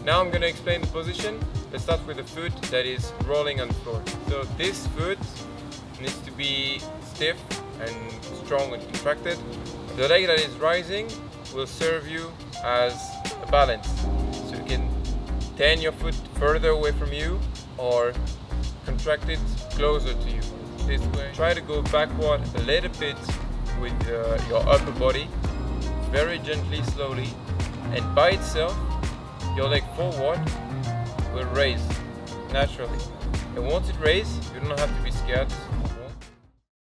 Now I'm going to explain the position. Let's start with the foot that is rolling on the floor. So this foot needs to be stiff and strong and contracted. The leg that is rising will serve you as a balance. So you can turn your foot further away from you or contract it closer to you. This way. Try to go backward a little bit with your upper body, very gently, slowly, and by itself, your leg forward will raise naturally. And once it raises, you don't have to be scared.